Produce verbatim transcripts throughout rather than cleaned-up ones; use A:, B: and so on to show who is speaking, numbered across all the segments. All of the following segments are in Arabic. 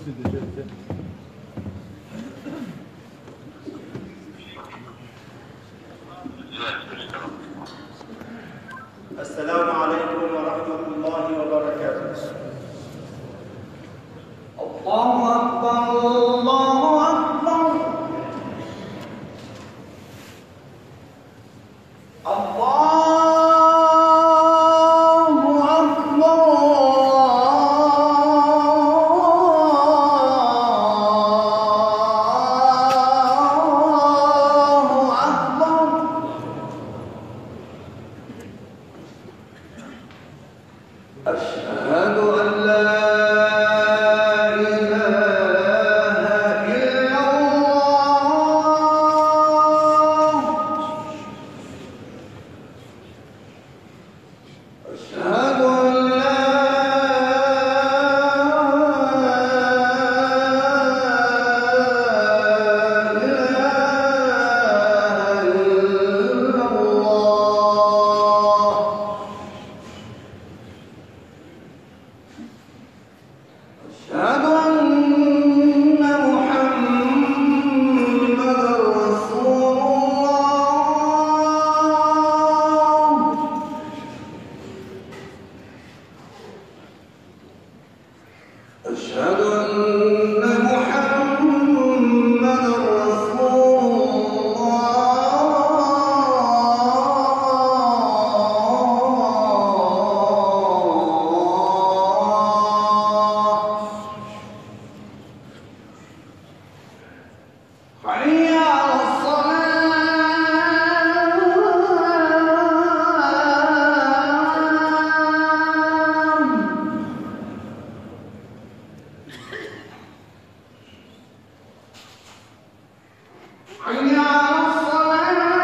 A: السلام عليكم ورحمة الله وبركاته.
B: الله أكبر الله أكبر الله أشهد أن لا إله إلا الله أشهد أن لا إله إلا الله أشهد أن محمدًا رسول الله أشهد أن محمدًا رسول الله حي على الصلاة حي على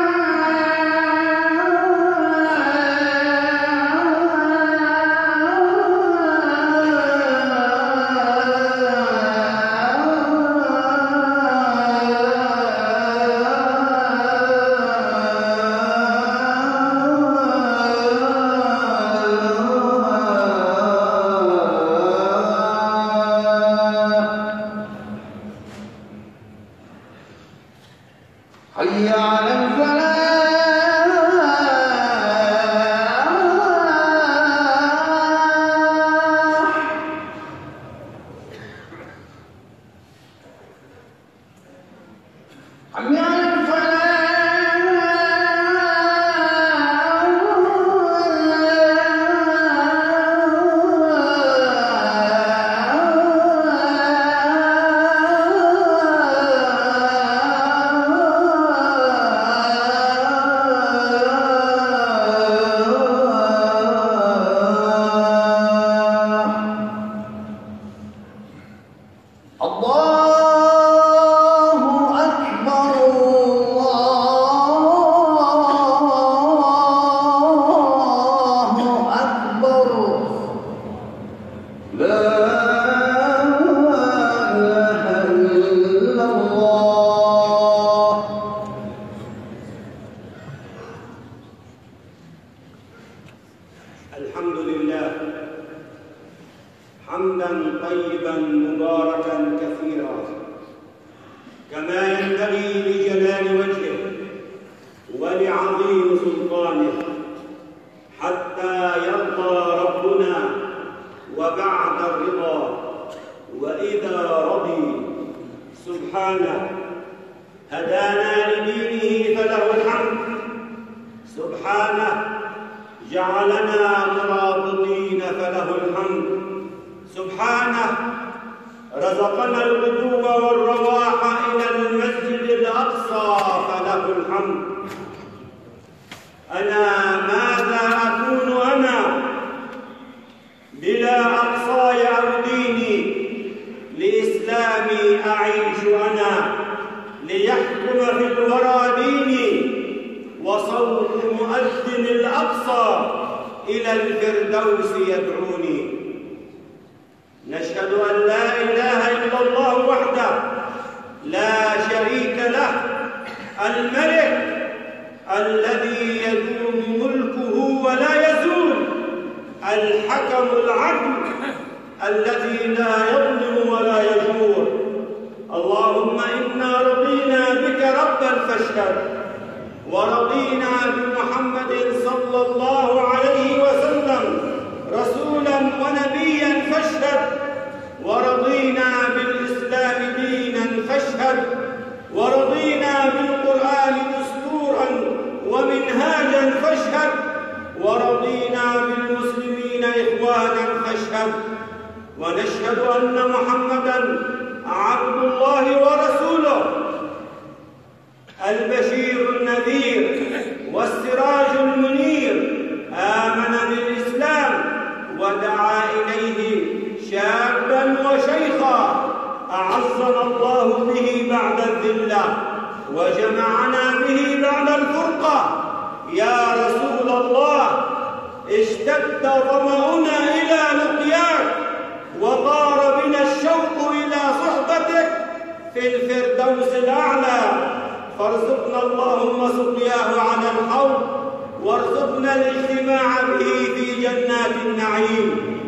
B: حي على الفلاح حي على الفلاح الله أكبر الله أكبر لا إله إلا الله
A: الحمد لله حمداً طيباً مباركاً كثيراً كما ينبغي لجلال وجهه ولعظيم سلطانه حتى يرضى ربنا وبعد الرضا وإذا رضي سبحانه هدانا لدينه فله الحمد سبحانه جعلنا مرابطين فله الحمد سبحانه رزقنا الغدو والرواح إلى المسجد الأقصى فله الحمد أنا ماذا أكون أنا بلا أقصاي أو ديني لإسلامي أعيش أنا ليحكم في الورى ديني وصوت مؤذن الأقصى إلى الفردوس يدعوني نشهد أن لا إله إلا الله وحده لا شريك له الملك الذي يدوم ملكه ولا يزول الحكم العدل الذي لا يظلم ولا يجور يقول: اللهم إنا رضينا بك ربا فاشهد، ورضينا بمحمد صلى الله عليه وسلم رسولا ونبيا فاشهد، ورضينا بالإسلام دينا فاشهد، ورضينا بالقرآن دستورا ومنهاجا فاشهد، ورضينا بالمسلمين إخوانا فاشهد. ونشهد أن محمدًا عبد الله ورسوله، البشير النذير والسراج المنير، آمن بالإسلام ودعا إليه شابا وشيخا، أعزنا الله به بعد الذلة وجمعنا به بعد الفرقة. يا رسول الله، اشتد ظمأنا إلى لقياك، وطار بنا الشوق إلى صحبتك في الفردوس الأعلى، فارزقنا اللهم سقياه على الحوض، وارزقنا الاجتماع به في جنات النعيم.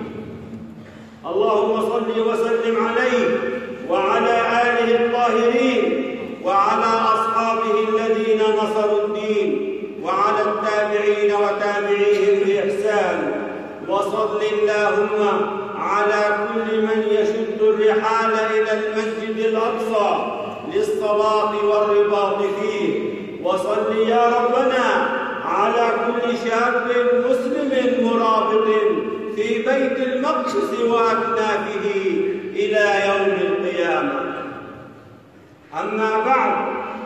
A: اللهم صل وسلم عليه وعلى آله الطاهرين، وعلى أصحابه الذين نصروا الدين، وعلى التابعين وتابعيهم بإحسان. وصل اللهم على كل من يشد الرحال إلى المسجد الأقصى للصلاة والرباط فيه. وصل يا ربنا على كل شاب مسلم مرابط في بيت المقدس وأكنافه إلى يوم القيامة. أما بعد،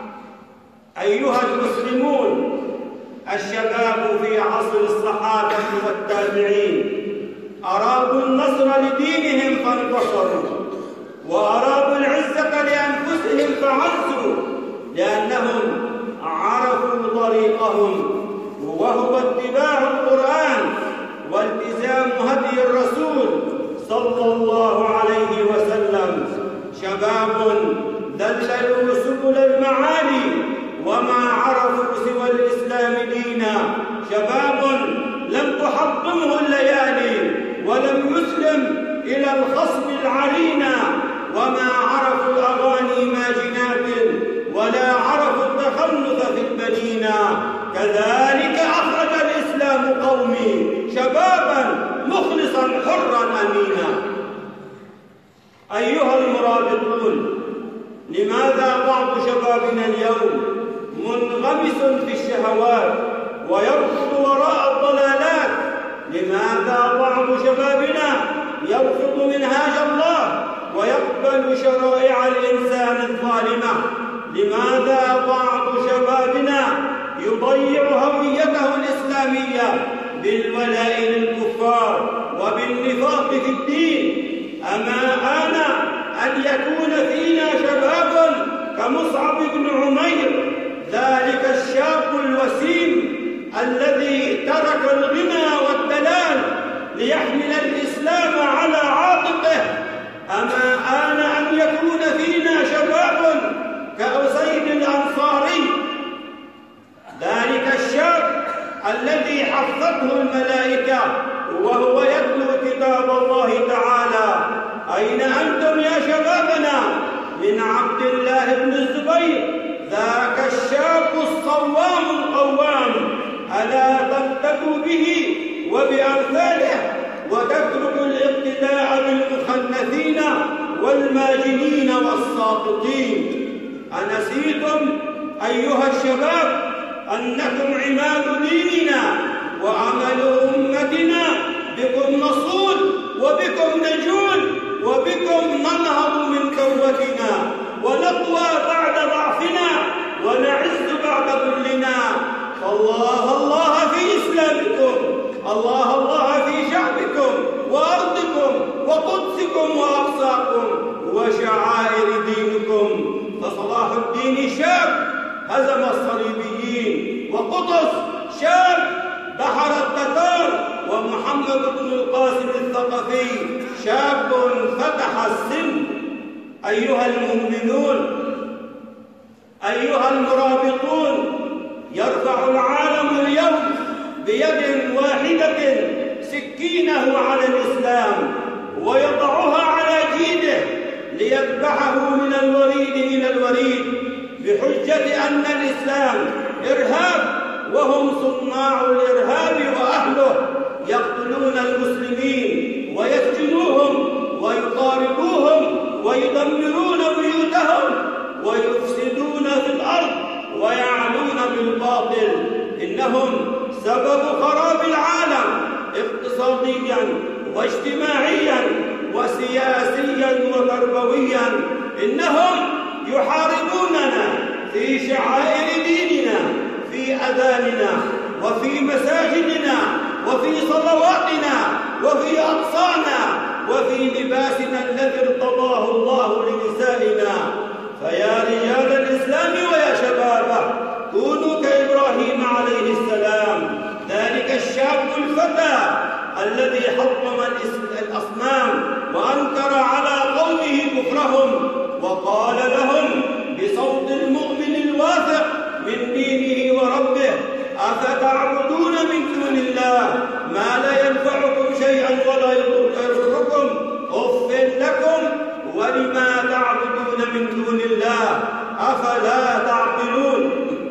A: أيها المسلمون، الشباب في عصر الصحابة والتابعين أرادوا النصر لدينهم فانتصروا، وأرادوا العزة لأنفسهم فعزوا، لأنهم عرفوا طريقهم، وهو اتباع القرآن والتزام هدي الرسول صلى الله عليه وسلم. شباب دللوا سبل المعالي وما عرفوا سوى الإسلام دينا، شباب لم تحطمه الليالي ولم يسلم إلى الخصم العرينا، وما عرفوا الأغاني ماجنات ولا عرفوا التخلف في المدينة. كذلك أخرج الإسلام قومي شبابا مخلصا حرا أمينا. أيها المرابطون، لماذا بعض شبابنا اليوم منغمس في الشهوات ويركض وراء الضلالات؟ لماذا بعض شبابنا يرفض منهاج الله ويقبل شرائع الإنسان الظالمة؟ لماذا بعض شبابنا يضيع هويته الإسلامية بالولاء للكفار وبالنفاق في الدين؟ أما آن أن يكون فينا شباب كمصعب بن عمير، ذلك الشاب الوسيم الذي ترك الغنى والدلال ليحمل الإسلام على عاتقه. أما آن أن يكون فينا شباب كأسيد الأنصاري، ذلك الشاب الذي حفظته الملائكة وهو يتلو كتاب الله تعالى. أين أنتم يا شبابنا من عبد الله بن الزبير، ذاك الشاب الصوام القوام؟ ألا تقتدوا به وبأمثاله وتتركوا الاقتداء بالمخنثين والماجنين والساقطين؟ أنسيتم أيها الشباب أنكم عماد ديننا وعمل أمتنا؟ بكم نصول وبكم نجول وبكم ننهض من كوتنا ونقوى بعد ضعفنا ونعز بعد ذلنا. فالله الله في إسلامكم، الله الله في شعبكم وأرضكم وقدسكم وأقصاكم وشعائر دينكم. فصلاح الدين شاب هزم الصليبيين، وقطز شاب دحر التتار، ومحمد بن القاسم الثقفي شاب فتح السن. أيها المؤمنون، أيها المرابطون، يرفع العالم اليوم بيد واحدة سكينه على الإسلام ويضعها على جيده ليذبح معه من الوريد إلى الوريد بحجة أن الإسلام إرهاب، وهم صناع الإرهاب وأهله، يقتلون المسلمين ويسجنوهم ويطاردوهم ويدمرون بيوتهم ويفسدون في الأرض ويعلون بالباطل. إنهم سبب خراب العالم اقتصاديا واجتماعيا وسياسيا وتربويا. إنهم يحاربوننا في شعائر ديننا، في أذاننا وفي مساجدنا وفي صلواتنا وفي أقصانا وفي لباسنا الذي ارتضاه الله لنسائنا. فيا رجال الإسلام ويا شبابه، كونوا كإبراهيم عليه السلام، ذلك الشاب الفتى الذي حطم الأصنام وأنكر على قومه كفرهم، وقال لهم بصوت المؤمن الواثق من دينه وربه: أفتعبدون من دون الله ما لا ينفعكم شيئا ولا يضركم، أف لكم ولما تعبدون من دون الله أفلا تعقلون.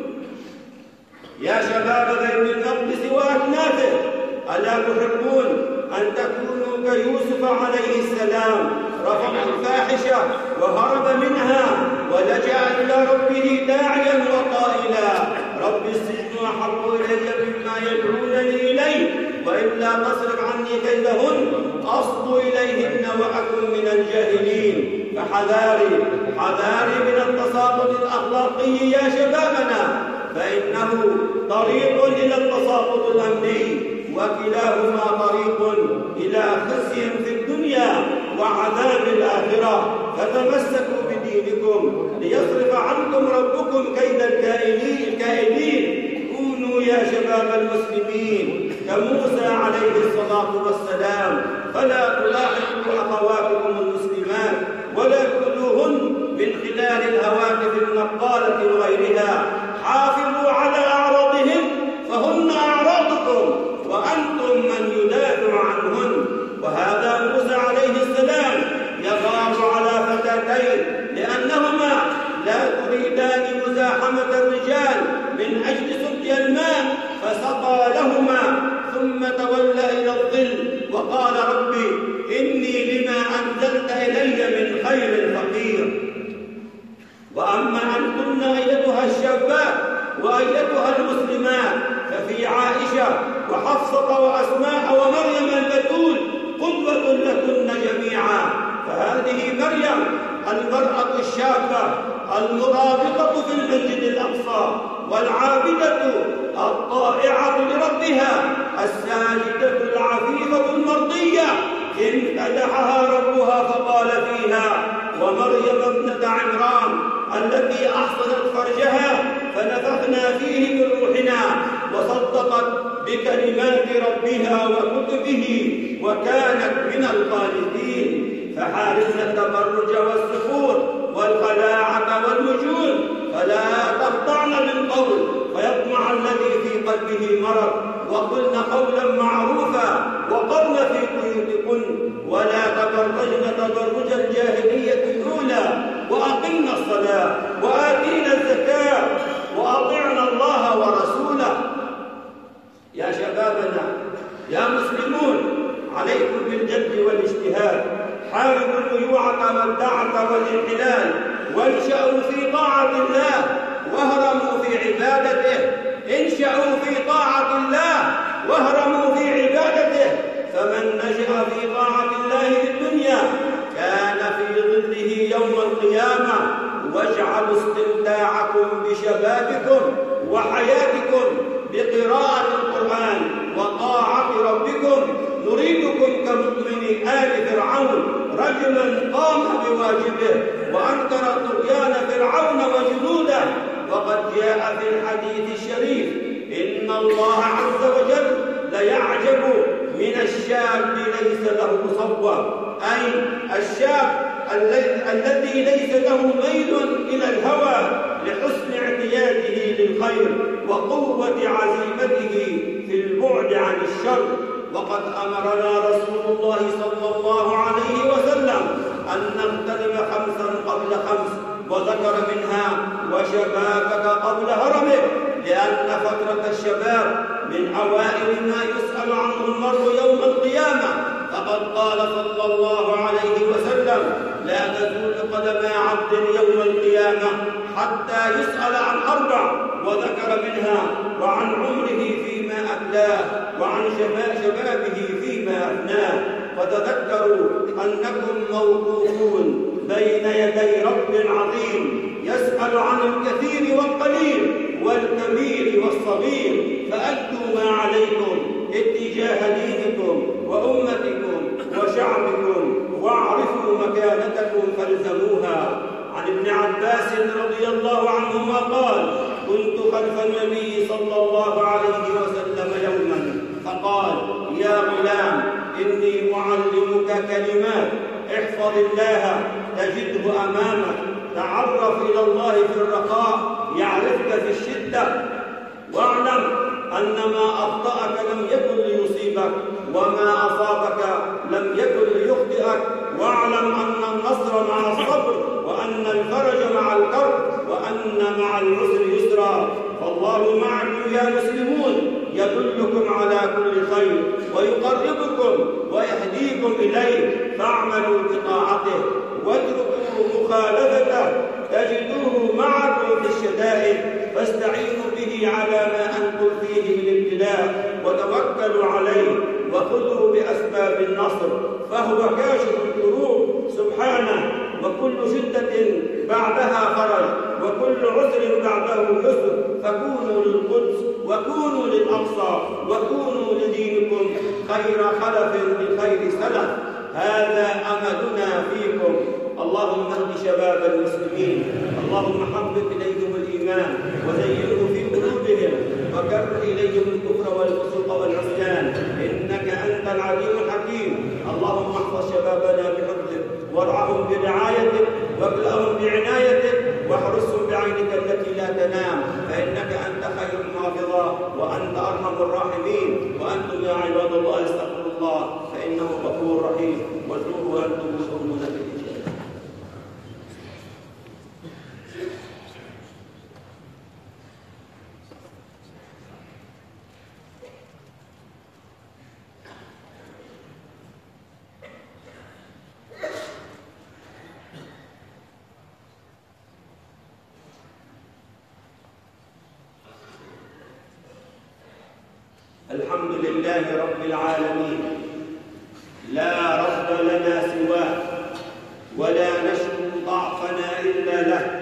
A: يا شباب بيت المقدس وأكنافه، ألا تحبون أن تكونوا كيوسف عليه السلام؟ رفض الفاحشة وهرب منها ولجأ إلى ربه داعيا وقائلا: رب السجن أحب إلي مما يدعونني إليه، وإلا تصرف عني كيدهن أصب إليهن وأكن من الجاهلين. فحذاري حذاري من التساقط الأخلاقي يا شبابنا، فإنه طريق إلى التساقط الأمني، وكلاهما طريق إلى خزي في الدنيا وعذاب الآخرة. فتمسكوا بدينكم ليصرف عنكم ربكم كيد الكائدين. كونوا يا شباب المسلمين كموسى عليه الصلاة والسلام، فلا تلاحقوا أخواتكم المسلمات ولا تؤذوهن من خلال الهواتف النقالة وغيرها. حافظوا على أعراضهن فهن أعراضكم وأنتم من يدافع عنهن. وهذا موسى عليه السلام يغار على فتاتين لأنهما لا تريدان مزاحمة الرجال من أجل سقي الماء، فسقى لهما ثم تولى إلى الظل وقال: ربي إني لما أنزلت إلي من خير فقير. وأما أنتن أيتها الشابات وأيتها المسلمات، ففي عائشة وحفصة وأسماء ومريم البتول قدوة لكن جميعا. فهذه مريم المرأة الشابة المرابطة في المسجد الأقصى، والعابدة الطائعة لربها، الساجدة العفيفة المرضية، امتدحها ربها فقال فيها: ومريم ابنة عمران التي أحصنت فرجها فنفخنا فيه من روحنا وصدقت بكلمات ربها وكتبه وكانت من القانتين. فحاربنا التبرج والسفور والخلاعة والوجود، فلا تخضعن بالقول فيطمع الذي في قلبه مرض، وقلن قولا معروفا وقرن في بيوتكن ولا تبرجن تبرج الجاهلية الأولى، وأقمنا الصلاة وآتينا الزكاة وأطعنا الله ورسوله. يا شبابنا يا مسلمون، عليكم بالجد والاجتهاد. حاربوا البيوعة والدعة والانحلال، وانشأوا في طاعة الله واهرموا في عبادته. انشأوا في طاعة الله واهرموا في عبادته. فمن نشأ في طاعة الله في الدنيا كان في ظله يوم القيامة. واجعلوا استمتاعكم بشبابكم وحياتكم بقراءة القرآن وطاعة ربكم. نريدكم كمؤمن آل فرعون رجلا قام بواجبه وأنكر طغيان فرعون وجنوده. وقد جاء في الحديث الشريف: إن الله عز وجل ليعجب من الشاب ليس له صبوة، أي الشاب الذي ليس له ميل إلى الهوى لحسن اعتياده للخير وقوة عزيمته في البعد عن الشر. وقد أمرنا رسول الله صلى الله عليه وسلم أن نغتنم خمسا قبل
C: شبابك قبل هرمك، لأن فترة الشباب من أوائل ما يسأل عنه المرء يوم القيامة. فقد قال صلى الله عليه وسلم: لا تزول قدم عبد يوم القيامة حتى يسأل عن أربع، وذكر منها: وعن عمره فيما أبلاه، وعن شبابه فيما أفناه. فتذكروا أنكم موقوفون بين يدي رب عظيم يسأل عن الكثير والقليل والكبير والصغير، فأدوا ما عليكم اتجاه دينكم وأمتكم وشعبكم، واعرفوا مكانتكم فالزموها. عن ابن عباس رضي الله عنهما قال: كنت خلف النبي صلى الله عليه وسلم يوما فقال: يا غلام، إني أعلمك كلمات، احفظ الله تجده أمامك، تعرف إلى الله في الرخاء يعرفك في الشدة، واعلم أن ما أخطأك لم يكن ليصيبك، وما أصابك لم يكن ليخطئك، واعلم أن النصر مع الصبر، وأن الفرج مع الكرب، وأن مع العسر يسرا. فالله معكم يا مسلمون، يدلكم على كل خير ويقربكم ويهديكم إليه، فاعملوا بطاعته واتركوا مخالفته تجدوه معكم في الشدائد، فاستعينوا به على ما أنتم فيه من ابتلاء، وتوكلوا عليه وخذوا بأسباب النصر، فهو كاشف الكروب سبحانه، وكل شدة بعدها فرج، وكل عسر بعده يسر. فكونوا للقدس وكونوا للأقصى وكونوا لدينكم خير خلف لخير سلف. هذا أملنا فيكم. اللهم اهد شباب المسلمين، اللهم حبب إليهم الإيمان وزينه في قلوبهم، وكره إليهم الكفر والفسوق والعصيان، إنك أنت العليم الحكيم. اللهم احفظ شبابنا بحفظك، وارعهم برعايتك، واكلأهم بعنايتك، واحرسهم بعينك التي لا تنام، فإنك أنت خير الحافظا وأنت أرحم الراحمين. وأنتم يا عباد الله استغفروا الله فإنه غفور رحيم، واتوبوا وأنتم مسلمون في الإجابة. الحمد لله رب العالمين، لا رب لنا سواه، ولا نشكو ضعفنا إلا له.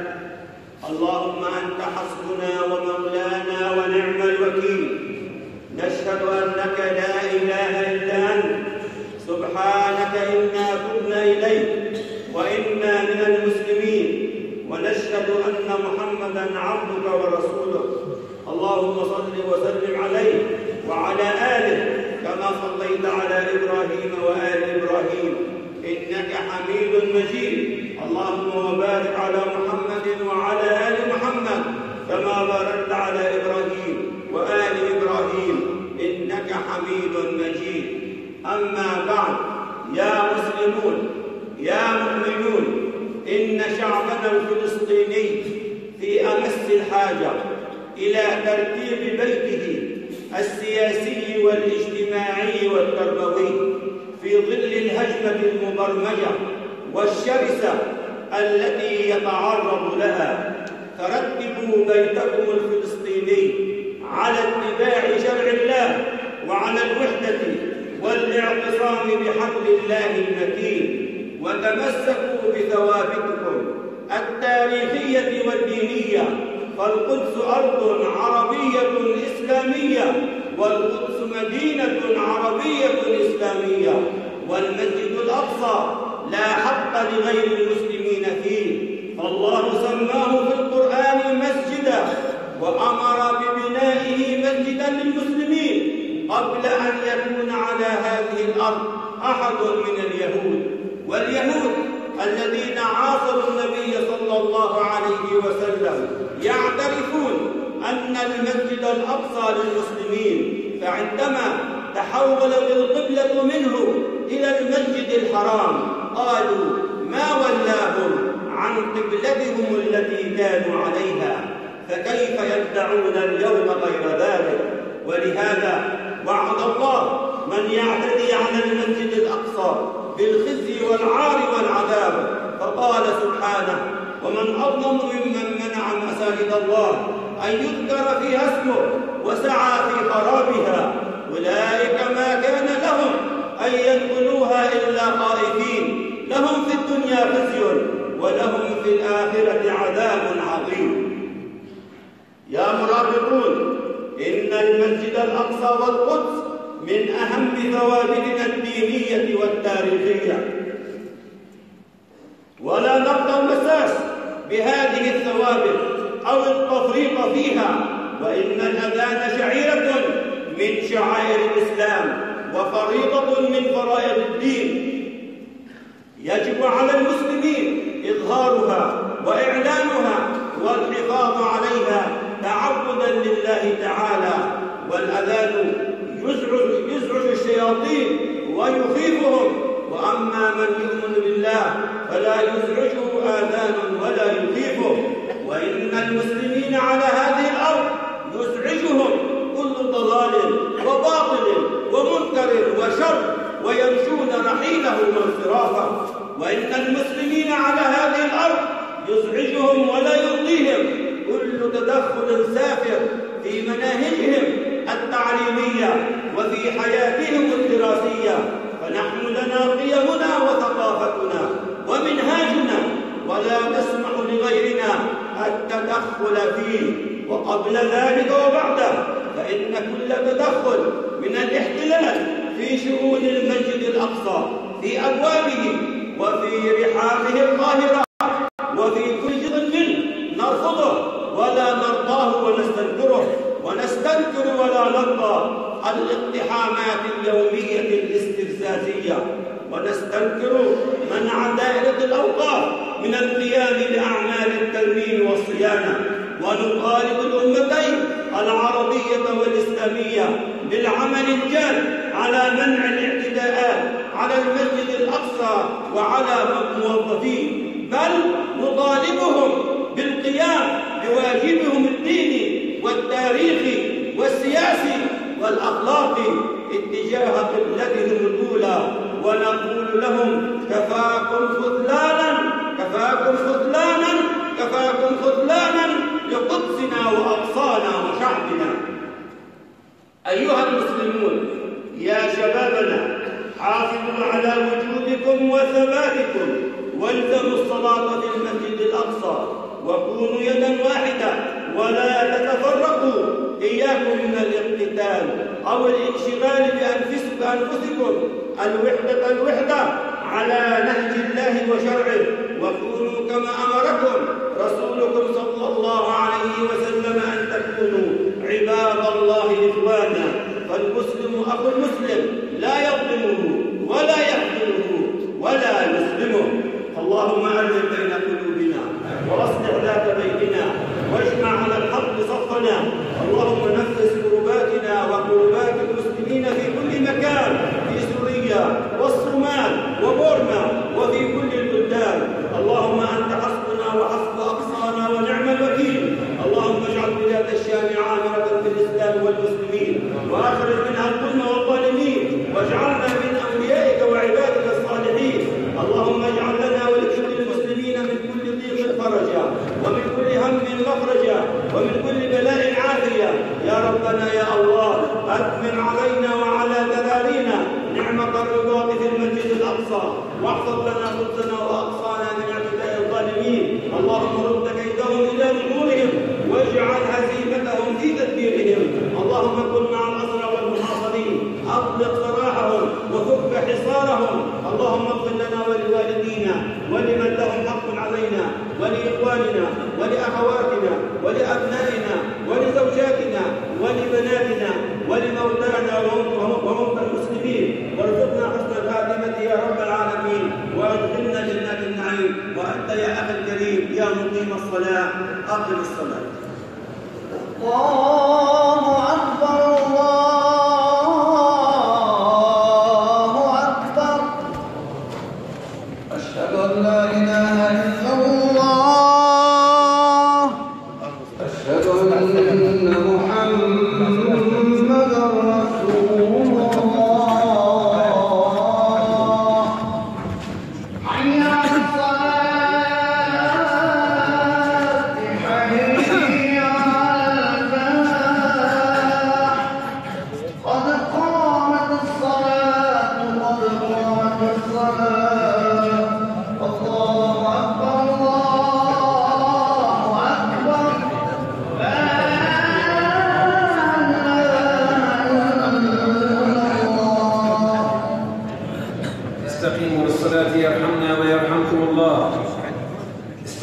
C: اللهم أنت حسبنا ومولانا ونعم الوكيل. نشهد أنك لا إله إلا أنت، سبحانك إنا تبنا إليك وإنا من المسلمين، ونشهد أن محمدًا عبدك ورسولك. اللهم صل وسلم عليه وعلى آله كما صليت على إبراهيم وآل إبراهيم إنك حميد مجيد. اللهم وبارك على محمد وعلى آل محمد كما باركت على إبراهيم وآل إبراهيم إنك حميد مجيد. أما بعد، يا مسلمون يا مؤمنون، إن شعبنا الفلسطيني في أمس الحاجة إلى ترتيب بيته السياسي والاجتماعي والتربوي في ظل الهجمة المبرمجة والشرسة التي يتعرض لها. فرتبوا بيتكم الفلسطيني على اتباع شرع الله، وعلى الوحدة والاعتصام بحبل الله المتين، وتمسكوا بثوابتكم التاريخية والدينية. فالقدس أرض عربية إسلامية، والقدس مدينة عربية إسلامية، والمسجد الأقصى لا حق لغير المسلمين فيه، فالله سماه في القرآن مسجدا، وأمر ببنائه مسجدا للمسلمين قبل أن يكون على هذه الأرض أحد من اليهود. واليهود الذين عاصروا النبي صلى الله عليه وسلم يعترفون أن المسجد الأقصى للمسلمين، فعندما تحولت القبلة منه إلى المسجد الحرام قالوا: ما ولاهم عن قبلتهم التي كانوا عليها، فكيف يدعون اليوم غير ذلك؟ ولهذا وعد الله من يعتدي على المسجد الأقصى بالخزي والعار والعذاب، فقال سبحانه: ومن أظلم ممن منع مساجد الله أن يذكر فيها اسمه وسعى في خرابها، أولئك ما كان لهم أن يدخلوها إلا خائفين، لهم في الدنيا خزي ولهم في الآخرة عذاب عظيم. يا مرابطون، إن المسجد الأقصى والقدس من أهم ثوابتنا الدينية والتاريخية، ولا نرضى المساس بهذه الثوابت أو التفريط فيها، وإن الأذان شعيرة من شعائر الإسلام وفريضة من فرائض الدين، يجب على المسلمين إظهارها وإعلانها والحفاظ عليها تعبدا لله تعالى. والأذان يزعج, يزعج الشياطين ويخيفهم، وأما من يؤمن بالله فلا يزعجه آذان ولا يخيفه. وإن المسلمين على هذه الأرض يزعجهم كل ضلال وباطل ومنكر وشر، ويمشون رحيله وانصرافه. وإن المسلمين على هذه الأرض يزعجهم ولا يرضيهم كل تدخل سافر في مناهجهم التعليمية وفي حياتهم الدراسية، فنحن لنا قيمنا وثقافتنا ومنهاجنا، ولا نسمح لغيرنا التدخل فيه. وقبل ذلك وبعده، فإن كل تدخل من الاحتلال في شؤون المسجد الأقصى في أبوابه وفي رحابه القاهرة وفي كل جزء منه نرفضه ولا نرضاه ونستنكره، ونستنكر ولا نرضى الاقتحامات اليومية الاستفزازية، ونستنكر منع دائرة الأوقاف من القيام بأعمال الترميم والصيانة، ونطالب الأمتين العربية والإسلامية بالعمل الجاد على منع الاعتداءات على المسجد الأقصى وعلى موظفيه، بل نطالبهم بالقيام بواجبهم الديني والتاريخي والسياسي والأخلاقي اتجاه قبلتهم الأولى، ونقول لهم: كفاكم خذلانا كفاكم خذلانا كفاكم خذلانا لقدسنا وأقصانا وشعبنا. أيها المسلمون، يا شبابنا، حافظوا على وجودكم وثباتكم، والزموا الصلاة في المسجد الأقصى، وكونوا يدا واحدة ولا تتفرقوا. إياكم من الاقتتال أو الانشغال بأنفسكم. الوحدة الوحدة على نهج الله وشرعه، وكونوا كما أمركم رسولكم صلى الله عليه وسلم أن تكونوا عباد الله إخوانا. فالمسلم أخو المسلم لا يظلمه ولا يخذله ولا يسلمه. اللهم ألف بين قلوبنا وأصلح ذات بيننا واجمع على الحق صفنا. اللهم نفس كرباتنا وكربات المسلمين في كل مكان، في سوريا والصومال وبورما وفي كل البلدان. اللهم أنت حسبنا وحسب أقصانا ونعم الوكيل. اللهم اجعل بلاد الشام عامرة بالإسلام والمسلمين، وأخرج منها الظلم والظالمين، واجعلنا من أوليائك وعبادك الصالحين. اللهم اجعل لنا ولكل المسلمين من كل ضيق فرجا، ومن كل هم مخرجا، ومن كل بلاء عافية. يا ربنا يا الله، أتمم علينا وعلى ذرارينا نعمة الرضا في المسجد الأقصى، واحفظ لنا قدسنا وأقصانا من اعتداء الظالمين. اللهم رد كيدهم إلى نحورهم، واجعل هزيمتهم في تدبيرهم. اللهم كن مع الأسرى والمحاصرين، أطلق سراحهم وفك حصارهم. اللهم اغفر لنا ولوالدينا ولمن لهم حق علينا، ولإخواننا ولأخواتنا ولأبنائنا ولزوجاتنا ولبناتنا ولموتانا وموتى المسلمين، وارزقنا حسن الخاتمة يا رب العالمين، وادخلنا جنات النعيم. وأنت يا أخي الكريم يا مقيم الصلاة أقم الصلاة.
B: الله أكبر الله أكبر. أشهد أن لا إله إلا الله.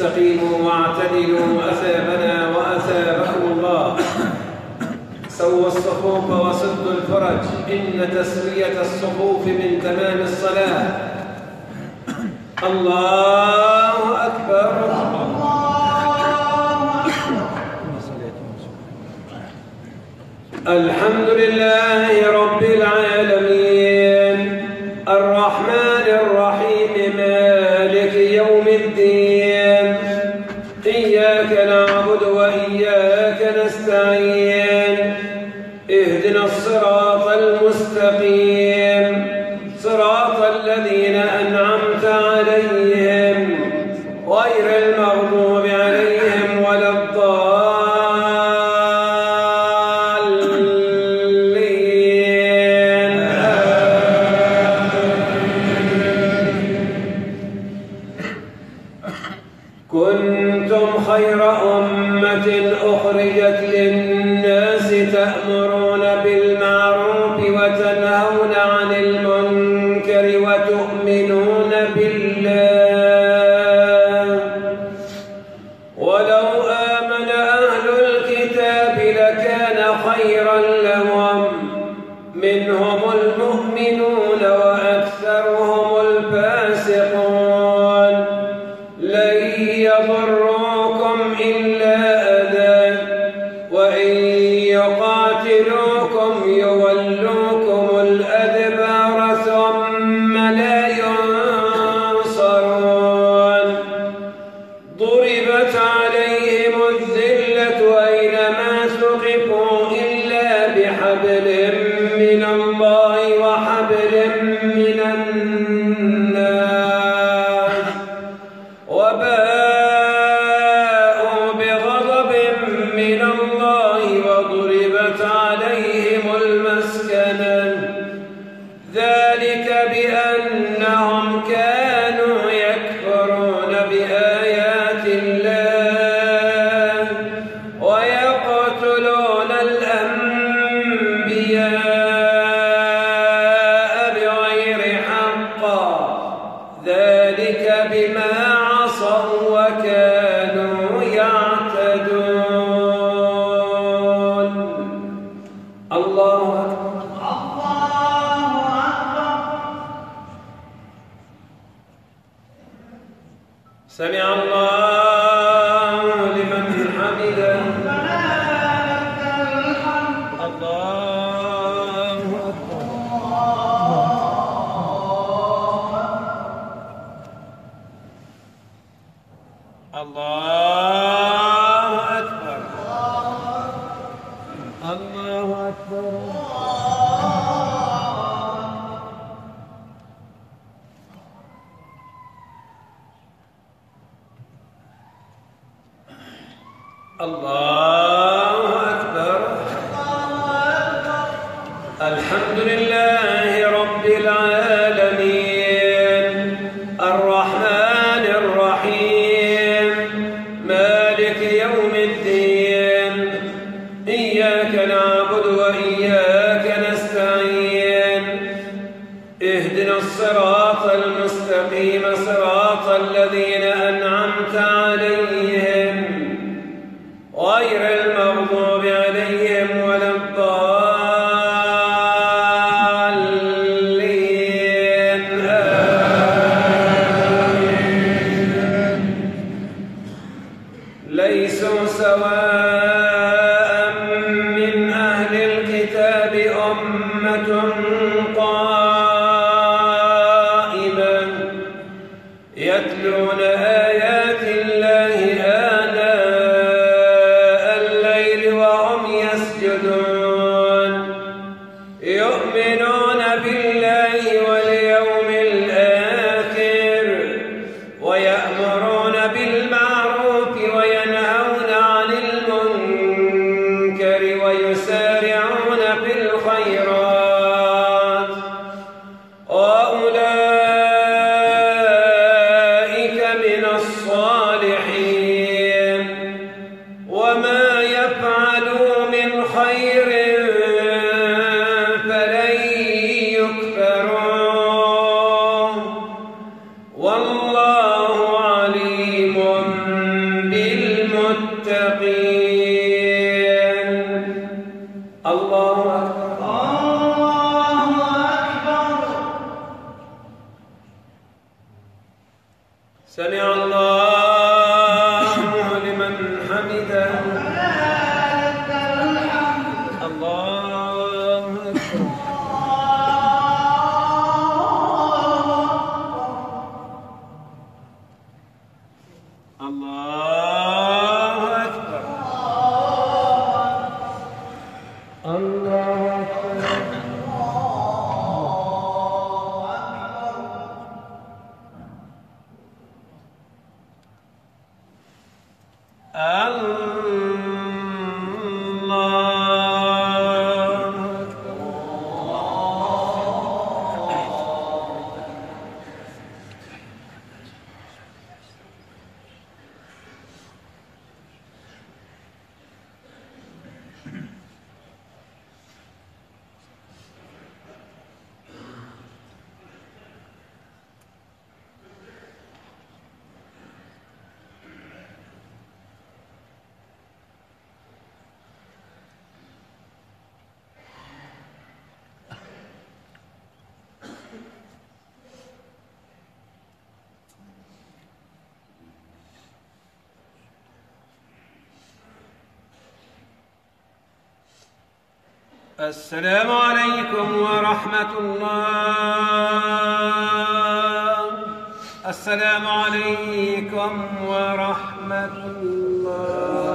D: استقيموا واعتدلوا أثابنا وأثابكم الله. سووا الصفوف وسدوا الفرج، إن تسوية الصفوف من تمام الصلاة. الله أكبر. الحمد لله رب العالمين الرحمن الرحيم مالك يوم الدين، إياك نعبد وإياك نستعين، اهدنا الصراط المستقيم صراط الذين أنعمت عليهم غير المغضوب عليهم ولا الضالين. كنتم خير أمة أخرجت للناس تأمرون بالمعروف وتنهون عن المنكر وتؤمنون بالله. ولو آمن أهل الكتاب لكان خيرا لهم، منهم المؤمنون وأكثرهم الفاسقون. لن يضروكم إلا أذى، وإن يقاتلوكم يولوكم الأدبار ثم لا ينصرون. ضربت عليهم الذلة أينما ثقفوا إلا بحبل من الله وحبل من الناس، وباءوا بغضب من الله وضربت عليهم المسكنة، ذلك بأنهم كانوا يكفرون بآيات الله ويقتلون الأنبياء بغير حق، ذلك بما عصوا وكانوا يعتدون. الله أكبر. سمع الله لمن حمده. الله أكبر. الله أكبر. الله أكبر. الله أكبر. الحمد لله رب العالمين الرحمن الرحيم مالك يوم الدين، إياك نعبد وإياك نستعين، اهدنا الصراط المستقيم صراط الذين أنعمت عليهم غير المغضوب عليهم ولا الضالين. آمين. ليسوا سواء من أهل الكتاب أمة قائمة يتلون آيات الله آناء الليل وهم يسجدون، يؤمنون بالله واليوم الآخر ويأمرون بالمعروف وينهون عن المنكر ويسارعون في الخيرات، وأولئك من الصالحين. وما يفعلوا من خير فلن يكفروا، والله عليم سمع الله لمن حمده. الله أكبر. الله أكبر. الله أكبر. السلام عليكم ورحمة الله. السلام عليكم ورحمة الله.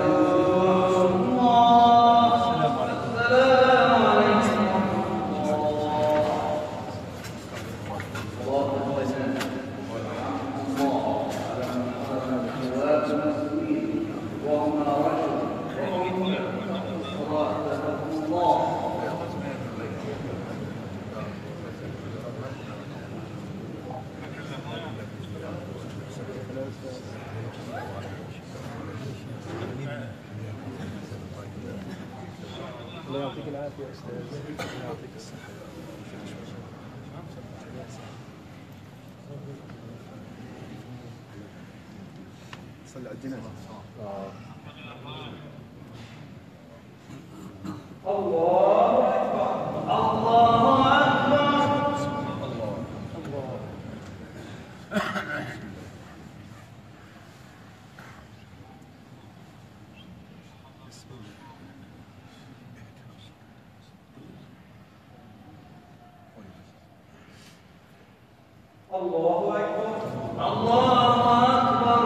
E: الله يعطيك العافية يا أستاذ. الله يعطيك الصحة. صلي على الجنازة.
B: الله أكبر. الله أكبر.
E: الله.
B: الله أكبر. الله أكبر.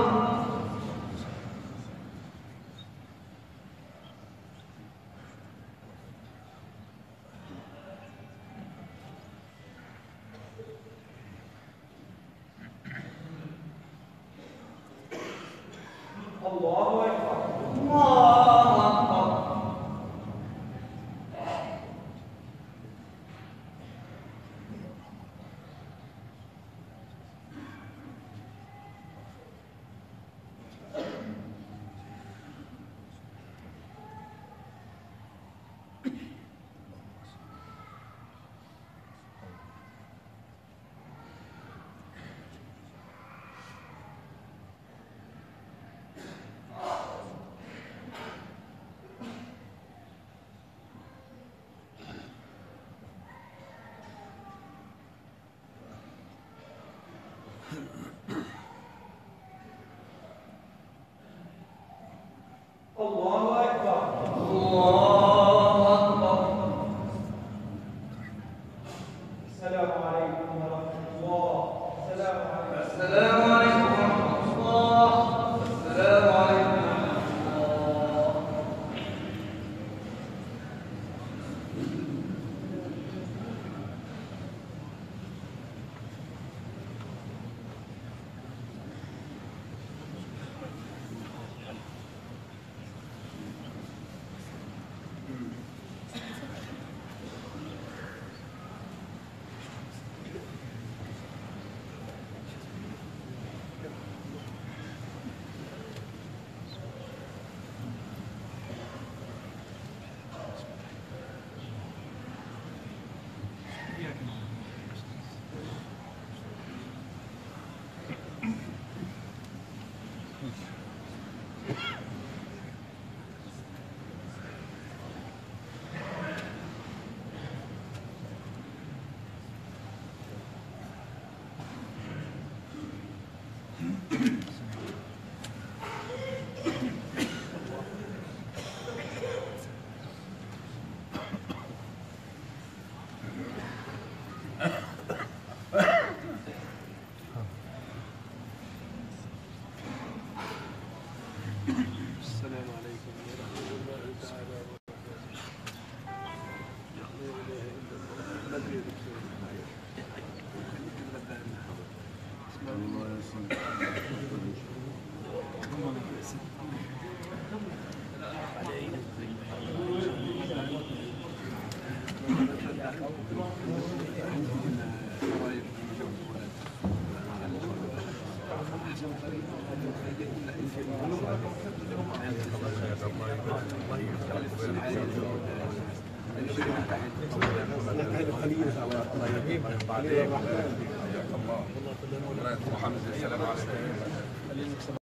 B: الله أكبر. الله أكبر. الله أكبر. الله أكبر. السلام عليكم ورحمة الله. السلام عليكم. السلام عليكم ورحمة الله. السلام عليكم ورحمة الله.
E: الله
F: بعدين محمد السلام عليكم.